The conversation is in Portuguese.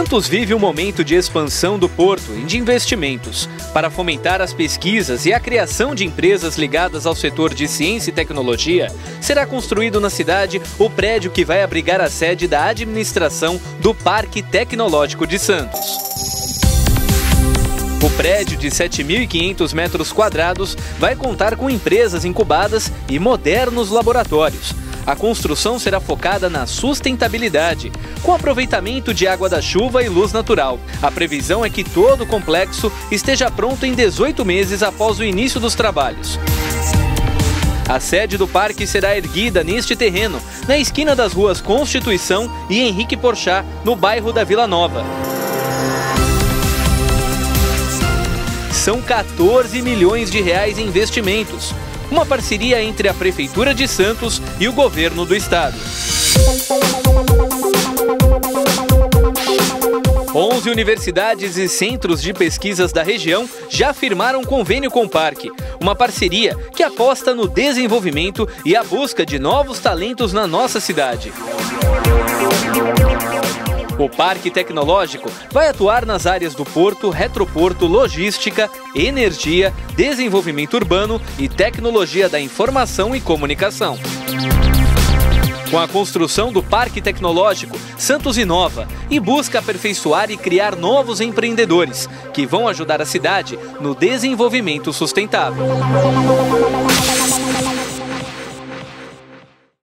Santos vive um momento de expansão do porto e de investimentos. Para fomentar as pesquisas e a criação de empresas ligadas ao setor de ciência e tecnologia, será construído na cidade o prédio que vai abrigar a sede da administração do Parque Tecnológico de Santos. O prédio de 7.500 metros quadrados vai contar com empresas incubadas e modernos laboratórios. A construção será focada na sustentabilidade, com aproveitamento de água da chuva e luz natural. A previsão é que todo o complexo esteja pronto em 18 meses após o início dos trabalhos. A sede do parque será erguida neste terreno, na esquina das ruas Constituição e Henrique Porchat, no bairro da Vila Nova. São 14 milhões de reais em investimentos. Uma parceria entre a Prefeitura de Santos e o governo do estado. 11 universidades e centros de pesquisas da região já firmaram convênio com o parque, uma parceria que aposta no desenvolvimento e a busca de novos talentos na nossa cidade. O Parque Tecnológico vai atuar nas áreas do porto, retroporto, logística, energia, desenvolvimento urbano e tecnologia da informação e comunicação. Com a construção do Parque Tecnológico, Santos inova e busca aperfeiçoar e criar novos empreendedores que vão ajudar a cidade no desenvolvimento sustentável.